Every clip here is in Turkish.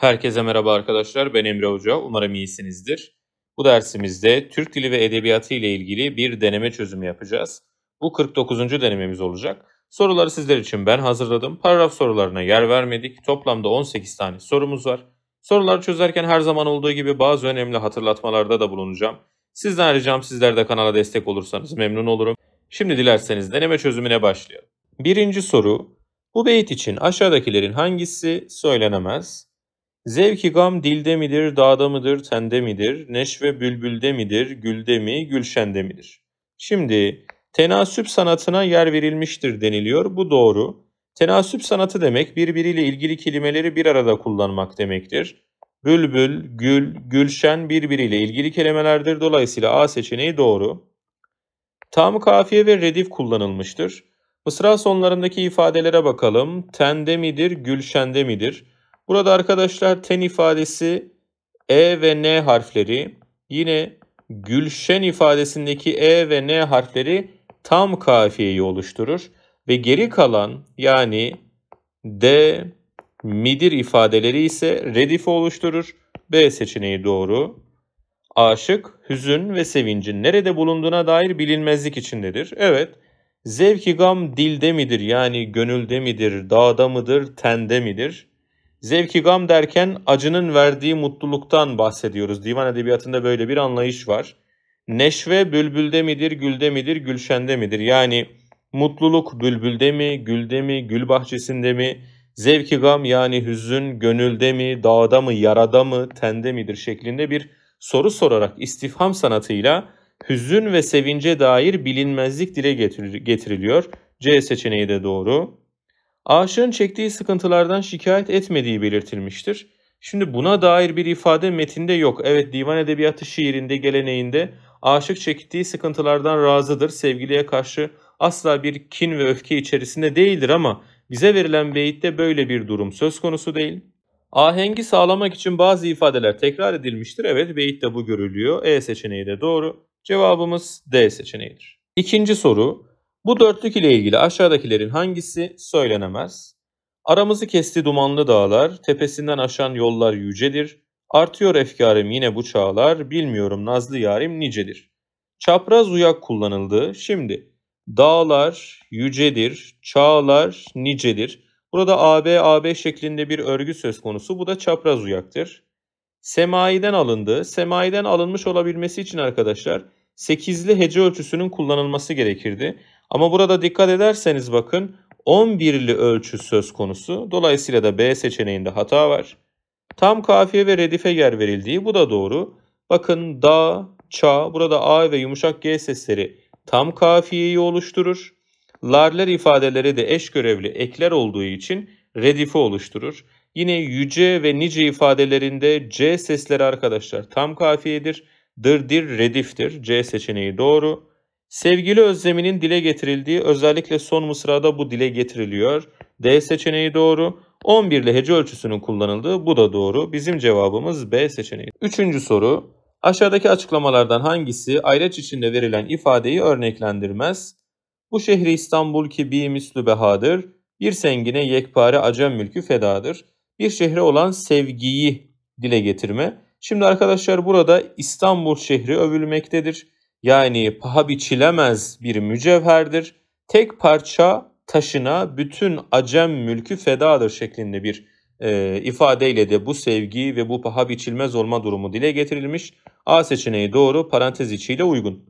Herkese merhaba arkadaşlar. Ben Emre Hoca. Umarım iyisinizdir. Bu dersimizde Türk Dili ve Edebiyatı ile ilgili bir deneme çözümü yapacağız. Bu 49. denememiz olacak. Soruları sizler için ben hazırladım. Paragraf sorularına yer vermedik. Toplamda 18 tane sorumuz var. Soruları çözerken her zaman olduğu gibi bazı önemli hatırlatmalarda da bulunacağım. Sizden ricam sizler de kanala destek olursanız memnun olurum. Şimdi dilerseniz deneme çözümüne başlayalım. Birinci soru. Bu beyit için aşağıdakilerin hangisi söylenemez? Zevk-i gam dilde midir, dağda mıdır, tende midir? Neşve bülbülde midir, gülde mi, gülşende midir? Şimdi tenasüp sanatına yer verilmiştir deniliyor. Bu doğru. Tenasüp sanatı demek birbiriyle ilgili kelimeleri bir arada kullanmak demektir. Bülbül, gül, gülşen birbiriyle ilgili kelimelerdir. Dolayısıyla A seçeneği doğru. Tam kafiye ve redif kullanılmıştır. Mısra sonlarındaki ifadelere bakalım. Tende midir, gülşende midir? Burada arkadaşlar ten ifadesi E ve N harfleri, yine gülşen ifadesindeki E ve N harfleri tam kafiyeyi oluşturur. Ve geri kalan yani D, midir ifadeleri ise redifi oluşturur. B seçeneği doğru. Aşık, hüzün ve sevincin nerede bulunduğuna dair bilinmezlik içindedir. Evet, zevk-i gam dilde midir yani gönülde midir, dağda mıdır, tende midir? Zevk-i gam derken acının verdiği mutluluktan bahsediyoruz. Divan edebiyatında böyle bir anlayış var. Neşve bülbülde midir, gülde midir, gülşende midir? Yani mutluluk bülbülde mi, gülde mi, gül bahçesinde mi? Zevk-i gam yani hüzün gönülde mi, dağda mı, yarada mı, tende midir şeklinde bir soru sorarak istifham sanatıyla hüzün ve sevince dair bilinmezlik dile getiriliyor. C seçeneği de doğru. Aşığın çektiği sıkıntılardan şikayet etmediği belirtilmiştir. Şimdi buna dair bir ifade metinde yok. Evet, divan edebiyatı şiirinde, geleneğinde aşık çektiği sıkıntılardan razıdır. Sevgiliye karşı asla bir kin ve öfke içerisinde değildir ama bize verilen beyitte böyle bir durum söz konusu değil. Ahengi sağlamak için bazı ifadeler tekrar edilmiştir. Evet, beyitte bu görülüyor. E seçeneği de doğru. Cevabımız D seçeneğidir. İkinci soru. Bu dörtlük ile ilgili aşağıdakilerin hangisi söylenemez? Aramızı kesti dumanlı dağlar, tepesinden aşan yollar yücedir. Artıyor efkarım yine bu çağlar, bilmiyorum nazlı yarim nicedir. Çapraz uyak kullanıldı. Şimdi dağlar yücedir, çağlar nicedir. Burada AB şeklinde bir örgü söz konusu. Bu da çapraz uyaktır. Semaiden alındı. Semaiden alınmış olabilmesi için arkadaşlar 8'li hece ölçüsünün kullanılması gerekirdi. Ama burada dikkat ederseniz bakın 11'li ölçü söz konusu. Dolayısıyla da B seçeneğinde hata var. Tam kafiye ve redife yer verildiği, bu da doğru. Bakın da, ça, burada A ve yumuşak G sesleri tam kafiyeyi oluşturur. Larler ifadeleri de eş görevli ekler olduğu için redifi oluşturur. Yine yüce ve nice ifadelerinde C sesleri arkadaşlar tam kafiyedir. Dırdir rediftir. C seçeneği doğru. Sevgili özleminin dile getirildiği, özellikle son mısrada bu dile getiriliyor. D seçeneği doğru. 11'li hece ölçüsünün kullanıldığı, bu da doğru. Bizim cevabımız B seçeneği. Üçüncü soru. Aşağıdaki açıklamalardan hangisi ayraç içinde verilen ifadeyi örneklendirmez? Bu şehri İstanbul ki bir mislü behadır. Bir sengine yekpare acem mülkü fedadır. Bir şehre olan sevgiyi dile getirme. Şimdi arkadaşlar burada İstanbul şehri övülmektedir. Yani paha biçilemez bir mücevherdir. Tek parça taşına bütün acem mülkü fedadır şeklinde bir ifadeyle de bu sevgi ve bu paha biçilmez olma durumu dile getirilmiş. A seçeneği doğru, parantez içiyle uygun.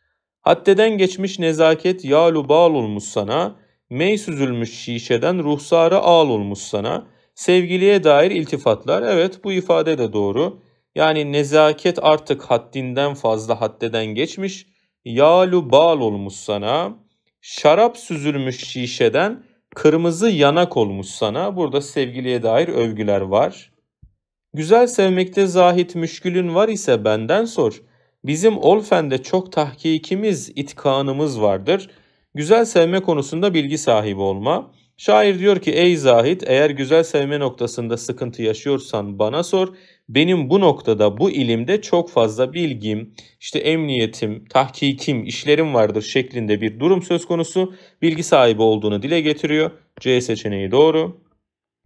Haddeden geçmiş nezaket yâlu bal olmuş sana, mey süzülmüş şişeden ruhsarı ağl olmuş sana. Sevgiliye dair iltifatlar, evet bu ifade de doğru. Yani nezaket artık haddinden fazla haddeden geçmiş. Yâlu bal olmuş sana, şarap süzülmüş şişeden kırmızı yanak olmuş sana. Burada sevgiliye dair övgüler var. Güzel sevmekte zahit müşkülün var ise benden sor. Bizim Olfen'de çok tahkikimiz, itkanımız vardır. Güzel sevme konusunda bilgi sahibi olma. Şair diyor ki ey zahit, eğer güzel sevme noktasında sıkıntı yaşıyorsan bana sor. Benim bu noktada, bu ilimde çok fazla bilgim, işte emniyetim, tahkikim, işlerim vardır şeklinde bir durum söz konusu. Bilgi sahibi olduğunu dile getiriyor. C seçeneği doğru.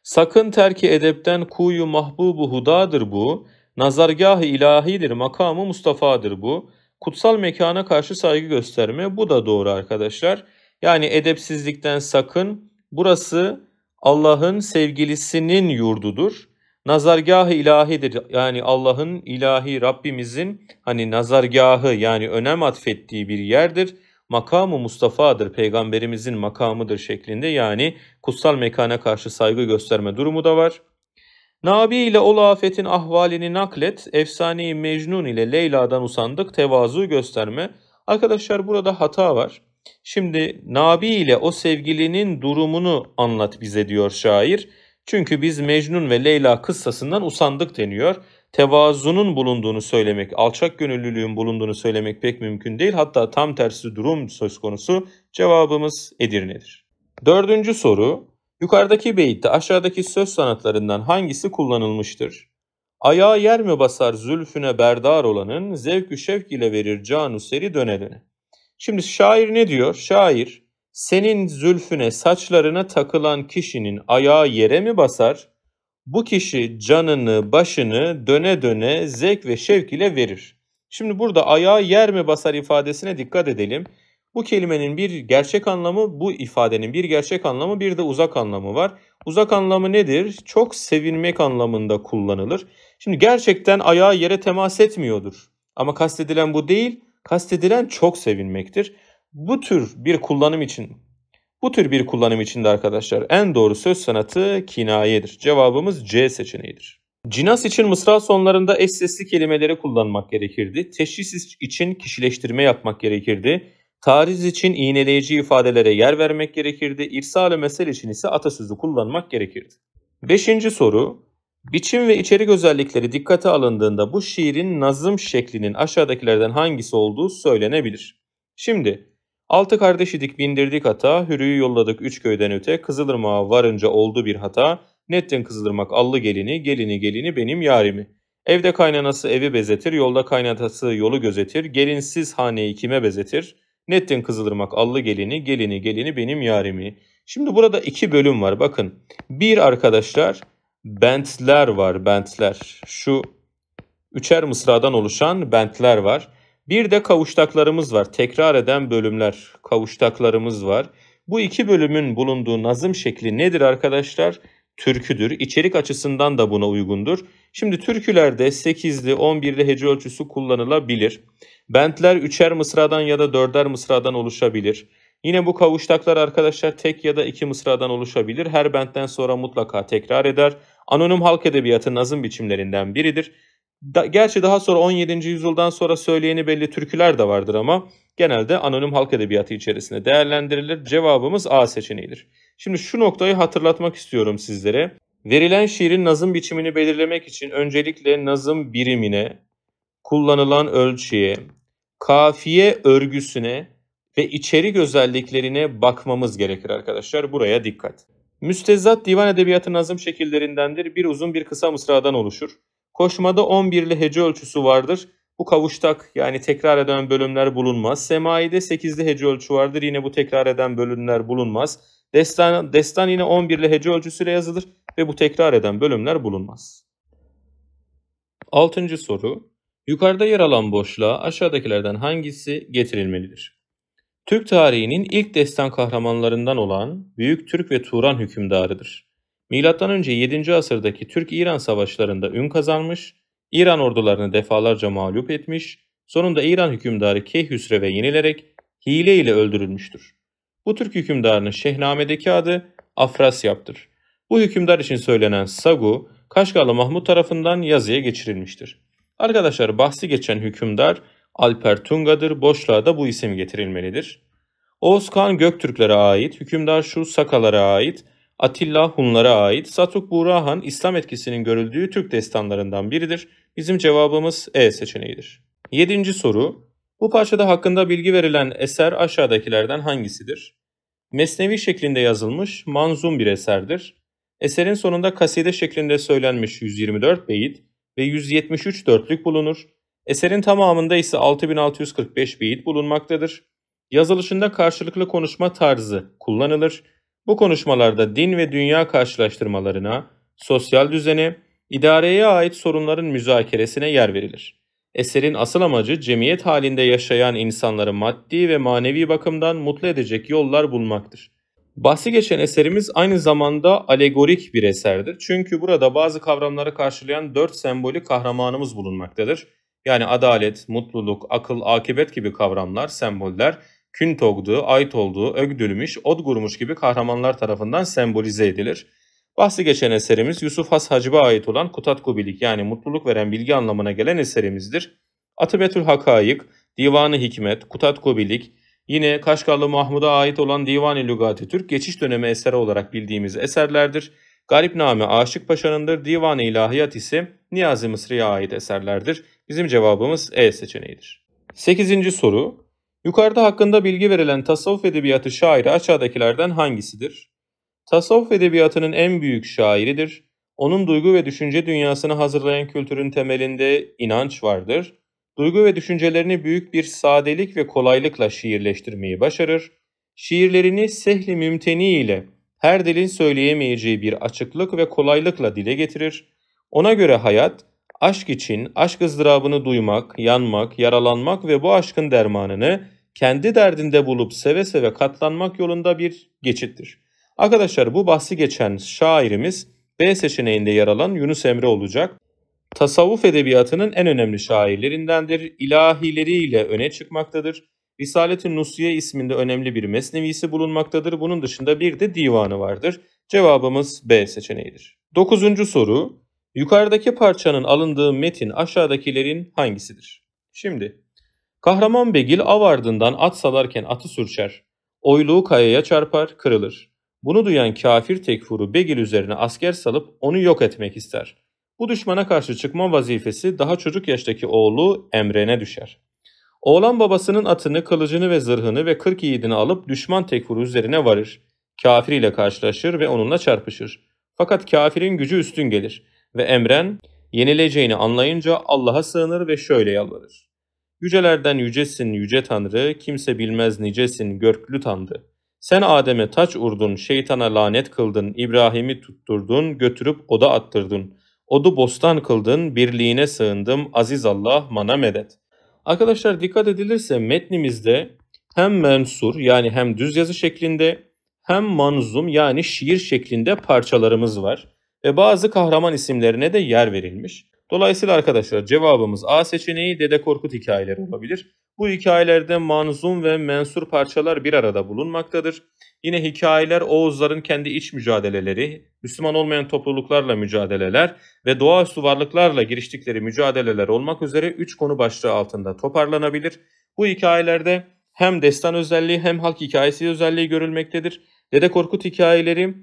Sakın terki edepten kuyu mahbubu hudadır bu. Nazargâh-ı ilahidir, makamı Mustafa'dır bu. Kutsal mekana karşı saygı gösterme. Bu da doğru arkadaşlar. Yani edepsizlikten sakın. Burası Allah'ın sevgilisinin yurdudur. Nazargâh-ı ilahidir. Yani Allah'ın ilahi Rabbimizin hani nazargahı yani önem atfettiği bir yerdir. Makamı Mustafa'dır. Peygamberimizin makamıdır şeklinde yani kutsal mekana karşı saygı gösterme durumu da var. Nabi ile ol afetin ahvalini naklet, efsane-i Mecnun ile Leyla'dan usandık, tevazu gösterme. Arkadaşlar burada hata var. Şimdi Nabi ile o sevgilinin durumunu anlat bize diyor şair. Çünkü biz Mecnun ve Leyla kıssasından usandık deniyor. Tevazunun bulunduğunu söylemek, alçak gönüllülüğün bulunduğunu söylemek pek mümkün değil. Hatta tam tersi durum söz konusu. Cevabımız Edirne'dir. Dördüncü soru. Yukarıdaki beyitte aşağıdaki söz sanatlarından hangisi kullanılmıştır? Ayağı yer mi basar zülfüne berdar olanın, zevkü şevk ile verir canu seri döne döne. Şimdi şair ne diyor? Şair, senin zülfüne saçlarına takılan kişinin ayağı yere mi basar? Bu kişi canını, başını döne döne zevk ve şevk ile verir. Şimdi burada ayağı yer mi basar ifadesine dikkat edelim. Bu kelimenin bir gerçek anlamı, bu ifadenin bir gerçek anlamı, bir de uzak anlamı var. Uzak anlamı nedir? Çok sevinmek anlamında kullanılır. Şimdi gerçekten ayağı yere temas etmiyordur. Ama kastedilen bu değil, kastedilen çok sevinmektir. Bu tür bir kullanım için de arkadaşlar en doğru söz sanatı kinayedir. Cevabımız C seçeneğidir. Cinas için mısra sonlarında eş sesli kelimeleri kullanmak gerekirdi. Teşhis için kişileştirme yapmak gerekirdi. Tariz için iğneleyici ifadelere yer vermek gerekirdi. İrsal-ı mesel için ise atasözü kullanmak gerekirdi. Beşinci soru. Biçim ve içerik özellikleri dikkate alındığında bu şiirin nazım şeklinin aşağıdakilerden hangisi olduğu söylenebilir. Şimdi 6 kardeş idik bindirdik ata, Hürü'yü yolladık 3 köyden öte, Kızılırmak'a varınca oldu bir hata, Nettin Kızılırmak allı gelini, gelini benim yarimi. Evde kaynanası evi bezetir, yolda kaynatası yolu gözetir, gelinsiz haneyi kime bezetir? Nettin Kızılırmak allı gelini benim yarimi. Şimdi burada 2 bölüm var bakın. Bir arkadaşlar bentler var, bentler. Şu üçer mısradan oluşan bentler var. Bir de kavuştaklarımız var. Tekrar eden bölümler, kavuştaklarımız var. Bu 2 bölümün bulunduğu nazım şekli nedir arkadaşlar? Türküdür. İçerik açısından da buna uygundur. Şimdi türkülerde 8'li, 11'li hece ölçüsü kullanılabilir. Bentler 3'er mısradan ya da 4'er mısradan oluşabilir. Yine bu kavuştaklar arkadaşlar tek ya da 2 mısradan oluşabilir. Her bentten sonra mutlaka tekrar eder. Anonim halk edebiyatı nazım biçimlerinden biridir. Gerçi daha sonra 17. yüzyıldan sonra söyleyeni belli türküler de vardır ama genelde anonim halk edebiyatı içerisinde değerlendirilir. Cevabımız A seçeneğidir. Şimdi şu noktayı hatırlatmak istiyorum sizlere. Verilen şiirin nazım biçimini belirlemek için öncelikle nazım birimine, kullanılan ölçüye, kafiye örgüsüne ve içerik özelliklerine bakmamız gerekir arkadaşlar. Buraya dikkat. Müstezzat divan edebiyatı nazım şekillerindendir. Bir uzun bir kısa mısradan oluşur. Koşmada 11'li hece ölçüsü vardır. Bu kavuştak yani tekrar eden bölümler bulunmaz. Semai'de 8'li hece ölçü vardır. Yine bu tekrar eden bölümler bulunmaz. Destan yine 11'li hece ölçüsüyle yazılır ve bu tekrar eden bölümler bulunmaz. 6. soru. Yukarıda yer alan boşluğa aşağıdakilerden hangisi getirilmelidir? Türk tarihinin ilk destan kahramanlarından olan Büyük Türk ve Turan hükümdarıdır. M.Ö. 7. asırdaki Türk-İran savaşlarında ün kazanmış, İran ordularını defalarca mağlup etmiş, sonunda İran hükümdarı Keyhüsrev'e yenilerek hile ile öldürülmüştür. Bu Türk hükümdarının Şehnamedeki adı Afrasyap'tır. Bu hükümdar için söylenen sagu, Kaşgarlı Mahmut tarafından yazıya geçirilmiştir. Arkadaşlar bahsi geçen hükümdar Alper Tunga'dır, boşluğa da bu isim getirilmelidir. Oğuz Kağan Göktürklere ait, hükümdar Şu Sakalara ait, Atilla Hunlara ait, Satuk Buğra Han İslam etkisinin görüldüğü Türk destanlarından biridir. Bizim cevabımız E seçeneğidir. 7. soru. Bu parçada hakkında bilgi verilen eser aşağıdakilerden hangisidir? Mesnevi şeklinde yazılmış manzum bir eserdir. Eserin sonunda kaside şeklinde söylenmiş 124 beyit ve 173 dörtlük bulunur. Eserin tamamında ise 6645 beyit bulunmaktadır. Yazılışında karşılıklı konuşma tarzı kullanılır. Bu konuşmalarda din ve dünya karşılaştırmalarına, sosyal düzene, idareye ait sorunların müzakeresine yer verilir. Eserin asıl amacı cemiyet halinde yaşayan insanları maddi ve manevi bakımdan mutlu edecek yollar bulmaktır. Bahsi geçen eserimiz aynı zamanda alegorik bir eserdir. Çünkü burada bazı kavramları karşılayan 4 sembolik kahramanımız bulunmaktadır. Yani adalet, mutluluk, akıl, akibet gibi kavramlar, semboller, Küntogdu, Aytoldu, Ögdülmüş, Odgurmuş gibi kahramanlar tarafından sembolize edilir. Bahsi geçen eserimiz Yusuf Has Hacıb'a ait olan Kutatkubilik yani mutluluk veren bilgi anlamına gelen eserimizdir. Atibetül Hakayık, Divanı Hikmet, Kutatkubilik, yine Kaşgarlı Mahmud'a ait olan Divan-ı Lügat-ı Türk geçiş dönemi eseri olarak bildiğimiz eserlerdir. Garipname Aşık Paşa'nındır. Divan-ı İlahiyat ise Niyazi Mısri'ye ait eserlerdir. Bizim cevabımız E seçeneğidir. 8. soru. Yukarıda hakkında bilgi verilen tasavvuf edebiyatı şairi aşağıdakilerden hangisidir? Tasavvuf edebiyatının en büyük şairidir. Onun duygu ve düşünce dünyasını hazırlayan kültürün temelinde inanç vardır. Duygu ve düşüncelerini büyük bir sadelik ve kolaylıkla şiirleştirmeyi başarır. Şiirlerini sehli mümteni ile her dilin söyleyemeyeceği bir açıklık ve kolaylıkla dile getirir. Ona göre hayat, aşk için aşk ızdırabını duymak, yanmak, yaralanmak ve bu aşkın dermanını kendi derdinde bulup seve seve katlanmak yolunda bir geçittir. Arkadaşlar bu bahsi geçen şairimiz B seçeneğinde yer alan Yunus Emre olacak. Tasavvuf edebiyatının en önemli şairlerindendir. İlahileriyle öne çıkmaktadır. Risalet-i Nusriye isminde önemli bir mesnevisi bulunmaktadır. Bunun dışında bir de divanı vardır. Cevabımız B seçeneğidir. 9. soru. Yukarıdaki parçanın alındığı metin aşağıdakilerin hangisidir? Şimdi, kahraman Begil av ardından at salarken atı sürçer. Oyluğu kayaya çarpar, kırılır. Bunu duyan kafir tekfuru Begil üzerine asker salıp onu yok etmek ister. Bu düşmana karşı çıkma vazifesi daha çocuk yaştaki oğlu Emre'ne düşer. Oğlan babasının atını, kılıcını ve zırhını ve 40 yiğidini alıp düşman tekfuru üzerine varır. Kafir ile karşılaşır ve onunla çarpışır. Fakat kafirin gücü üstün gelir ve Emren yenileceğini anlayınca Allah'a sığınır ve şöyle yalvarır. Yücelerden yücesin yüce Tanrı, kimse bilmez nicesin görklü Tanrı. Sen Adem'e taç urdun, şeytana lanet kıldın, İbrahim'i tutturdun, götürüp oda attırdın. Odu bostan kıldın, birliğine sığındım, aziz Allah bana medet. Arkadaşlar dikkat edilirse metnimizde hem mensur yani hem düz yazı şeklinde hem manzum yani şiir şeklinde parçalarımız var. Ve bazı kahraman isimlerine de yer verilmiş. Dolayısıyla arkadaşlar cevabımız A seçeneği Dede Korkut hikayeleri olabilir. Bu hikayelerde manzum ve mensur parçalar bir arada bulunmaktadır. Yine hikayeler Oğuzların kendi iç mücadeleleri, Müslüman olmayan topluluklarla mücadeleler ve doğaüstü varlıklarla giriştikleri mücadeleler olmak üzere 3 konu başlığı altında toparlanabilir. Bu hikayelerde hem destan özelliği hem halk hikayesi özelliği görülmektedir. Dede Korkut hikayeleri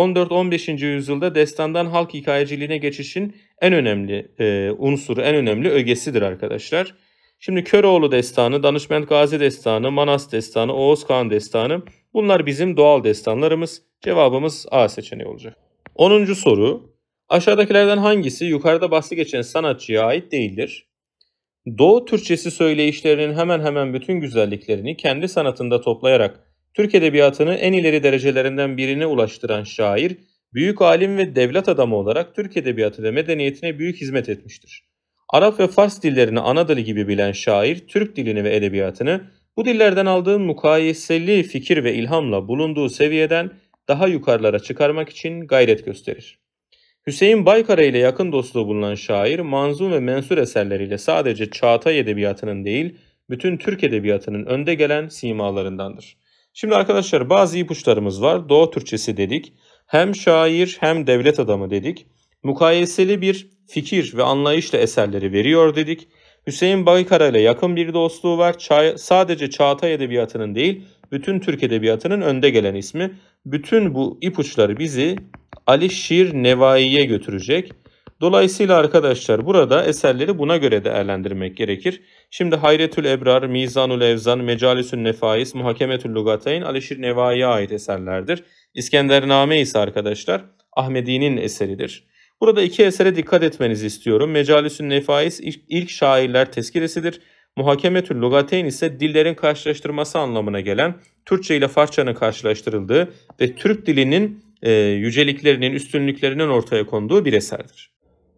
14-15. yüzyılda destandan halk hikayeciliğine geçişin en önemli unsuru, en önemli ögesidir arkadaşlar. Şimdi Köroğlu destanı, Danışment Gazi destanı, Manas destanı, Oğuz Kağan destanı bunlar bizim doğal destanlarımız. Cevabımız A seçeneği olacak. 10. soru. Aşağıdakilerden hangisi yukarıda bahsi geçen sanatçıya ait değildir? Doğu Türkçesi söyleyişlerinin hemen hemen bütün güzelliklerini kendi sanatında toplayarak Türk edebiyatını en ileri derecelerinden birine ulaştıran şair, büyük alim ve devlet adamı olarak Türk edebiyatı ve medeniyetine büyük hizmet etmiştir. Arap ve Fars dillerini ana dili gibi bilen şair, Türk dilini ve edebiyatını bu dillerden aldığı mukayeseli fikir ve ilhamla bulunduğu seviyeden daha yukarılara çıkarmak için gayret gösterir. Hüseyin Baykara ile yakın dostluğu bulunan şair, manzum ve mensur eserleriyle sadece Çağatay edebiyatının değil, bütün Türk edebiyatının önde gelen simalarındandır. Şimdi arkadaşlar bazı ipuçlarımız var. Doğu Türkçesi dedik. Hem şair hem devlet adamı dedik. Mukayeseli bir fikir ve anlayışla eserleri veriyor dedik. Hüseyin Baykara ile yakın bir dostluğu var. Sadece Çağatay edebiyatının değil, bütün Türk edebiyatının önde gelen ismi. Bütün bu ipuçları bizi Ali Şir Nevai'ye götürecek. Dolayısıyla arkadaşlar burada eserleri buna göre değerlendirmek gerekir. Şimdi Hayretül Ebrar, Mizanul Evzan, Mecalisün Nefais, Muhakemetül Lugatayn Alişir Nevai'ye ait eserlerdir. İskendername ise arkadaşlar Ahmedi'nin eseridir. Burada iki esere dikkat etmenizi istiyorum. Mecalisün Nefais ilk şairler tezkiresidir. Muhakemetül lugateyn ise dillerin karşılaştırması anlamına gelen Türkçe ile Farsçanın karşılaştırıldığı ve Türk dilinin yüceliklerinin, üstünlüklerinin ortaya konduğu bir eserdir.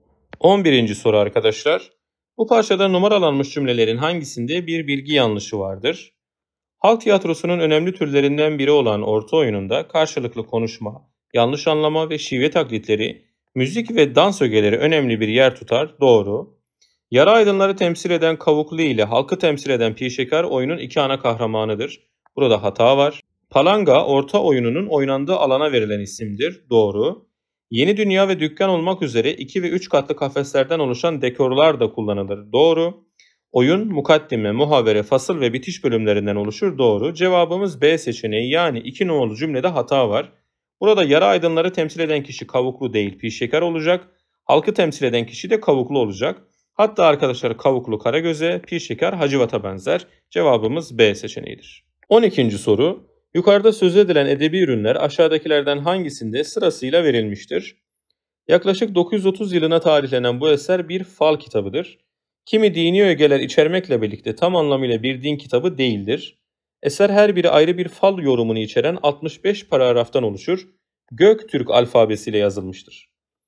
11. soru arkadaşlar. Bu parçada numaralanmış cümlelerin hangisinde bir bilgi yanlışı vardır? Halk tiyatrosunun önemli türlerinden biri olan orta oyununda karşılıklı konuşma, yanlış anlama ve şive taklitleri, müzik ve dans ögeleri önemli bir yer tutar. Doğru. Yarı aydınları temsil eden Kavuklu ile halkı temsil eden Pişekar oyunun iki ana kahramanıdır. Burada hata var. Palanga orta oyununun oynandığı alana verilen isimdir. Doğru. Yeni Dünya ve Dükkan olmak üzere 2 ve 3 katlı kafeslerden oluşan dekorlar da kullanılır. Doğru. Oyun mukaddime, muhavere, fasıl ve bitiş bölümlerinden oluşur. Doğru. Cevabımız B seçeneği, yani 2 numaralı cümlede hata var. Burada yarı aydınları temsil eden kişi Kavuklu değil Pişekar olacak. Halkı temsil eden kişi de Kavuklu olacak. Hatta arkadaşlar Kavuklu Karagöz'e, Pişekar Hacivat'a benzer. Cevabımız B seçeneğidir. 12. soru. Yukarıda söz edilen edebi ürünler aşağıdakilerden hangisinde sırasıyla verilmiştir? Yaklaşık 930 yılına tarihlenen bu eser bir fal kitabıdır. Kimi dini ögeler içermekle birlikte tam anlamıyla bir din kitabı değildir. Eser her biri ayrı bir fal yorumunu içeren 65 paragraftan oluşur. Göktürk alfabesiyle yazılmıştır.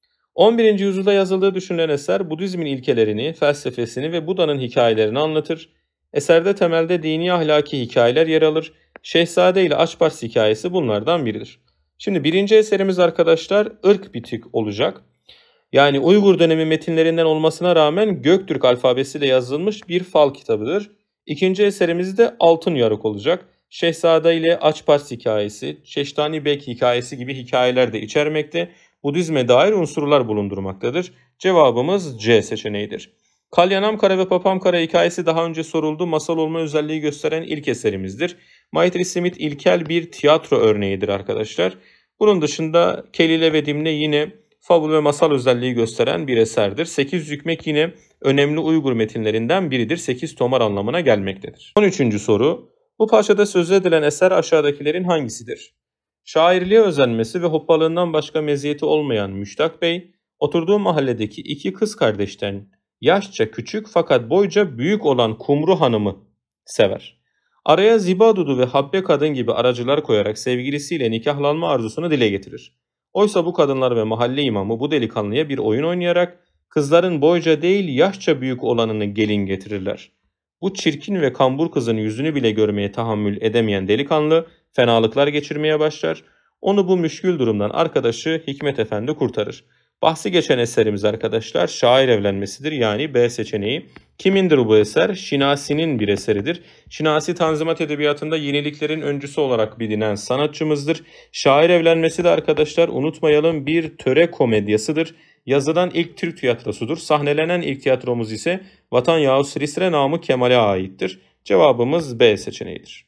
11. yüzyılda yazıldığı düşünülen eser Budizmin ilkelerini, felsefesini ve Buda'nın hikayelerini anlatır. Eserde temelde dini ahlaki hikayeler yer alır. Şehzade ile Açpars hikayesi bunlardan biridir. Şimdi birinci eserimiz arkadaşlar ırk bitik olacak. Yani Uygur dönemi metinlerinden olmasına rağmen Göktürk alfabesiyle yazılmış bir fal kitabıdır. İkinci eserimiz de Altın Yarık olacak. Şehzade ile Açpars hikayesi, Çeştani Bek hikayesi gibi hikayeler de içermekte. Budizme dair unsurlar bulundurmaktadır. Cevabımız C seçeneğidir. Kalyanamkara ve Papamkara hikayesi daha önce soruldu. Masal olma özelliği gösteren ilk eserimizdir. Maitri Smith ilkel bir tiyatro örneğidir arkadaşlar. Bunun dışında Kelile ve Dimne yine fabul ve masal özelliği gösteren bir eserdir. 8 Hükmek yine önemli Uygur metinlerinden biridir. 8 tomar anlamına gelmektedir. 13. soru. Bu parçada söz edilen eser aşağıdakilerin hangisidir? Şairliğe özenmesi ve hoppalığından başka meziyeti olmayan Müştak Bey, oturduğu mahalledeki iki kız kardeşten yaşça küçük fakat boyca büyük olan Kumru Hanım'ı sever. Araya Ziba Dudu ve Habbe Kadın gibi aracılar koyarak sevgilisiyle nikahlanma arzusunu dile getirir. Oysa bu kadınlar ve mahalle imamı bu delikanlıya bir oyun oynayarak kızların boyca değil yaşça büyük olanını gelin getirirler. Bu çirkin ve kambur kızın yüzünü bile görmeye tahammül edemeyen delikanlı fenalıklar geçirmeye başlar. Onu bu müşkül durumdan arkadaşı Hikmet Efendi kurtarır. Bahsi geçen eserimiz arkadaşlar şair evlenmesidir, yani B seçeneği. Kimindir bu eser? Şinasi'nin bir eseridir. Şinasi Tanzimat Edebiyatı'nda yeniliklerin öncüsü olarak bilinen sanatçımızdır. Şair evlenmesi de arkadaşlar unutmayalım bir töre komedyasıdır. Yazılan ilk Türk tiyatrosudur. Sahnelenen ilk tiyatromuz ise Vatan Yahu Siristre Namı Kemal'e aittir. Cevabımız B seçeneğidir.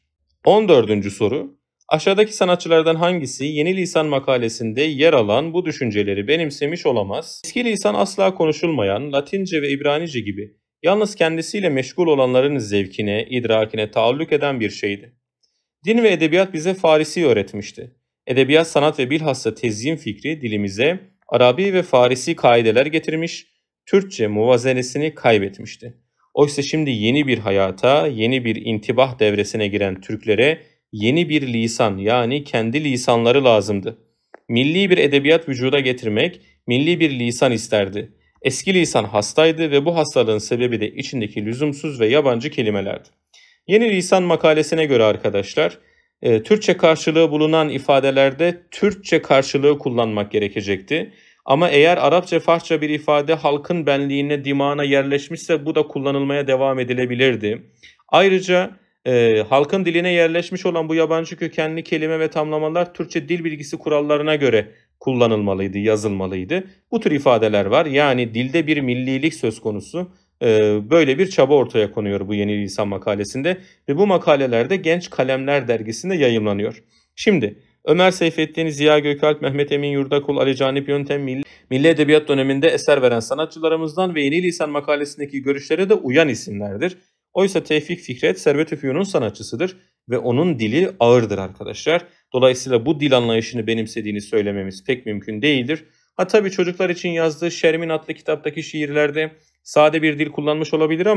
14. soru. Aşağıdaki sanatçılardan hangisi yeni lisan makalesinde yer alan bu düşünceleri benimsemiş olamaz? Eski lisan asla konuşulmayan, Latince ve İbranice gibi yalnız kendisiyle meşgul olanların zevkine, idrakine taalluk eden bir şeydi. Din ve edebiyat bize Farisi öğretmişti. Edebiyat, sanat ve bilhassa tezyin fikri dilimize Arabi ve Farisi kaideler getirmiş, Türkçe muvazenesini kaybetmişti. Oysa şimdi yeni bir hayata, yeni bir intibah devresine giren Türklere yeni bir lisan, yani kendi lisanları lazımdı. Milli bir edebiyat vücuda getirmek, milli bir lisan isterdi. Eski lisan hastaydı ve bu hastalığın sebebi de içindeki lüzumsuz ve yabancı kelimelerdi. Yeni lisan makalesine göre arkadaşlar, Türkçe karşılığı bulunan ifadelerde Türkçe karşılığı kullanmak gerekecekti. Ama eğer Arapça, Farsça bir ifade halkın benliğine, dimağına yerleşmişse bu da kullanılmaya devam edilebilirdi. Ayrıca halkın diline yerleşmiş olan bu yabancı kökenli kelime ve tamlamalar Türkçe dil bilgisi kurallarına göre kullanılmalıydı, yazılmalıydı. Bu tür ifadeler var. Yani dilde bir millilik söz konusu. Böyle bir çaba ortaya konuyor bu yeni lisan makalesinde ve bu makalelerde Genç Kalemler dergisinde yayımlanıyor. Şimdi Ömer Seyfettin, Ziya Gökalp, Mehmet Emin Yurdakul, Ali Canip Yöntem Milli Edebiyat döneminde eser veren sanatçılarımızdan ve yeni lisan makalesindeki görüşlere de uyan isimlerdir. Oysa Tevfik Fikret Servet-i Fünun sanatçısıdır ve onun dili ağırdır arkadaşlar. Dolayısıyla bu dil anlayışını benimsediğini söylememiz pek mümkün değildir. Ha tabii çocuklar için yazdığı Şermin adlı kitaptaki şiirlerde sade bir dil kullanmış olabilir ama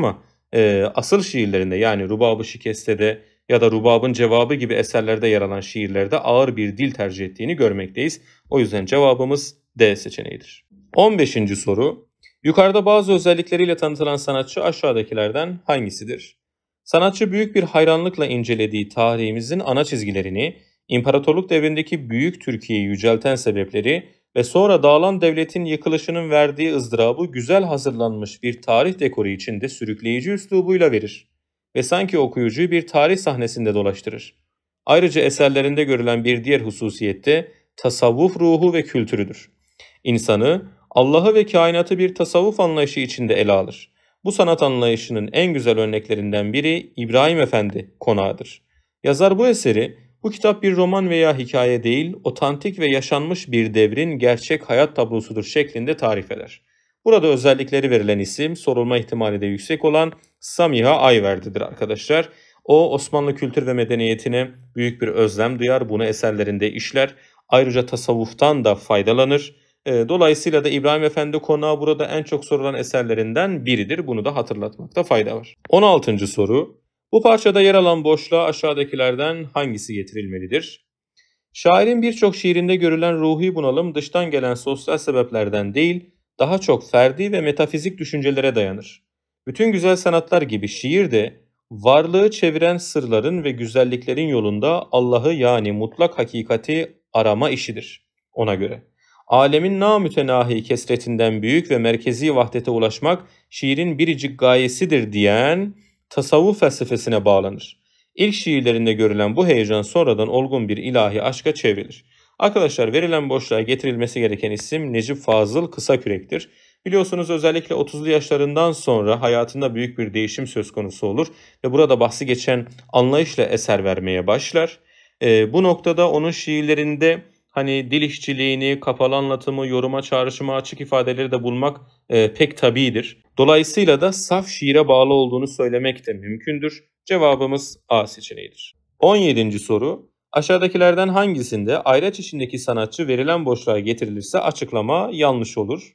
asıl şiirlerinde yani Rubab-ı Şikeste'de ya da Rubab'ın Cevabı gibi eserlerde yer alan şiirlerde ağır bir dil tercih ettiğini görmekteyiz. O yüzden cevabımız D seçeneğidir. 15. soru. Yukarıda bazı özellikleriyle tanıtılan sanatçı aşağıdakilerden hangisidir? Sanatçı büyük bir hayranlıkla incelediği tarihimizin ana çizgilerini, imparatorluk devrindeki büyük Türkiye'yi yücelten sebepleri ve sonra dağılan devletin yıkılışının verdiği ızdırabı güzel hazırlanmış bir tarih dekoru içinde sürükleyici üslubuyla verir ve sanki okuyucuyu bir tarih sahnesinde dolaştırır. Ayrıca eserlerinde görülen bir diğer hususiyet de tasavvuf ruhu ve kültürüdür. İnsanı, Allah'ı ve kainatı bir tasavvuf anlayışı içinde ele alır. Bu sanat anlayışının en güzel örneklerinden biri İbrahim Efendi konağıdır. Yazar bu eseri, bu kitap bir roman veya hikaye değil, otantik ve yaşanmış bir devrin gerçek hayat tablosudur şeklinde tarif eder. Burada özellikleri verilen isim, sorulma ihtimali de yüksek olan Samiha Ayverdi'dir arkadaşlar. O Osmanlı kültür ve medeniyetine büyük bir özlem duyar, bunu eserlerinde işler. Ayrıca tasavvuftan da faydalanır. Dolayısıyla da İbrahim Efendi konağı burada en çok sorulan eserlerinden biridir. Bunu da hatırlatmakta fayda var. 16. soru. Bu parçada yer alan boşluğa aşağıdakilerden hangisi getirilmelidir? Şairin birçok şiirinde görülen ruhi bunalım dıştan gelen sosyal sebeplerden değil, daha çok ferdi ve metafizik düşüncelere dayanır. Bütün güzel sanatlar gibi şiir de varlığı çeviren sırların ve güzelliklerin yolunda Allah'ı yani mutlak hakikati arama işidir ona göre. Alemin namütenahi kesretinden büyük ve merkezi vahdete ulaşmak şiirin biricik gayesidir diyen tasavvuf felsefesine bağlanır. İlk şiirlerinde görülen bu heyecan sonradan olgun bir ilahi aşka çevrilir. Arkadaşlar verilen boşluğa getirilmesi gereken isim Necip Fazıl Kısakürek'tir. Biliyorsunuz özellikle 30'lu yaşlarından sonra hayatında büyük bir değişim söz konusu olur ve burada bahsi geçen anlayışla eser vermeye başlar. Bu noktada onun şiirlerinde hani dil işçiliğini, kapalı anlatımı, yoruma, çağrışıma açık ifadeleri de bulmak pek tabidir. Dolayısıyla da saf şiire bağlı olduğunu söylemek de mümkündür. Cevabımız A seçeneğidir. 17. soru. Aşağıdakilerden hangisinde ayraç içindeki sanatçı verilen boşluğa getirilirse açıklama yanlış olur?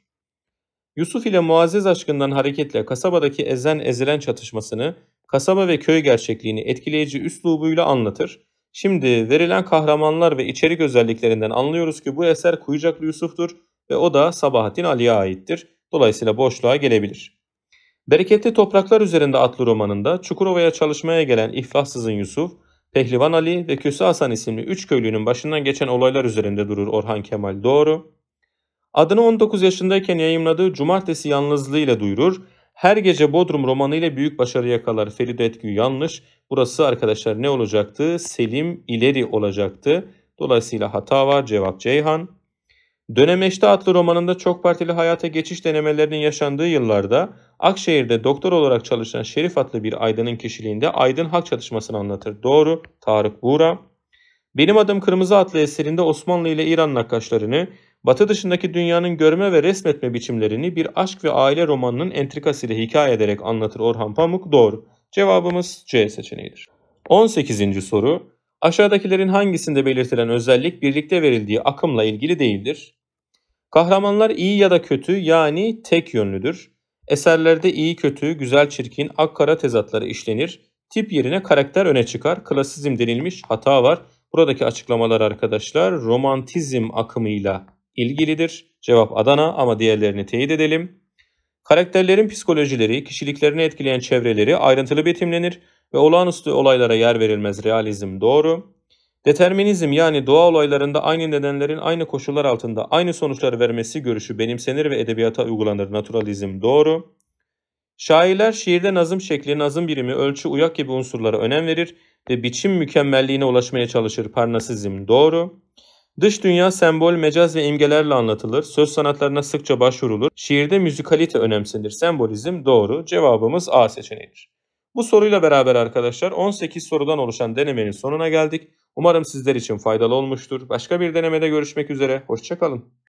Yusuf ile Muazzez aşkından hareketle kasabadaki ezen-ezilen çatışmasını, kasaba ve köy gerçekliğini etkileyici üslubuyla anlatır. Şimdi verilen kahramanlar ve içerik özelliklerinden anlıyoruz ki bu eser Kuyucaklı Yusuf'tur ve o da Sabahattin Ali'ye aittir. Dolayısıyla boşluğa gelebilir. Bereketli Topraklar Üzerinde adlı romanında Çukurova'ya çalışmaya gelen İflassızın Yusuf, Pehlivan Ali ve Köse Hasan isimli üç köylünün başından geçen olaylar üzerinde durur Orhan Kemal. Doğru. Adını 19 yaşındayken yayımladığı Cumartesi Yalnızlığı ile duyurur. Her Gece Bodrum romanı ile büyük başarı yakalar Feride Etgü yanlış. Burası arkadaşlar ne olacaktı? Selim İleri olacaktı. Dolayısıyla hata var. Cevap Ceyhan. Dönemeçte adlı romanında çok partili hayata geçiş denemelerinin yaşandığı yıllarda Akşehir'de doktor olarak çalışan Şerif adlı bir aydının kişiliğinde aydın hak çatışmasını anlatır. Doğru. Tarık Buğra. Benim Adım Kırmızı adlı eserinde Osmanlı ile İran nakkaşlarını, Batı dışındaki dünyanın görme ve resmetme biçimlerini bir aşk ve aile romanının entrikasıyla hikaye ederek anlatır Orhan Pamuk. Doğru. Cevabımız C seçeneğidir. 18. soru. Aşağıdakilerin hangisinde belirtilen özellik birlikte verildiği akımla ilgili değildir? Kahramanlar iyi ya da kötü yani tek yönlüdür. Eserlerde iyi kötü, güzel çirkin, ak kara tezatları işlenir. Tip yerine karakter öne çıkar. Klasizm denilmiş, hata var. Buradaki açıklamalar arkadaşlar romantizm akımıyla ilgilidir. Cevap Adana ama diğerlerini teyit edelim. Karakterlerin psikolojileri, kişiliklerini etkileyen çevreleri ayrıntılı betimlenir ve olağanüstü olaylara yer verilmez. Realizm doğru. Determinizm yani doğa olaylarında aynı nedenlerin aynı koşullar altında aynı sonuçları vermesi görüşü benimsenir ve edebiyata uygulanır. Naturalizm doğru. Şairler şiirde nazım şekli, nazım birimi, ölçü, uyak gibi unsurlara önem verir ve biçim mükemmelliğine ulaşmaya çalışır. Parnasizm doğru. Dış dünya sembol, mecaz ve imgelerle anlatılır. Söz sanatlarına sıkça başvurulur. Şiirde müzikalite önemsenir. Sembolizm doğru. Cevabımız A seçeneğidir. Bu soruyla beraber arkadaşlar 18 sorudan oluşan denemenin sonuna geldik. Umarım sizler için faydalı olmuştur. Başka bir denemede görüşmek üzere. Hoşça kalın.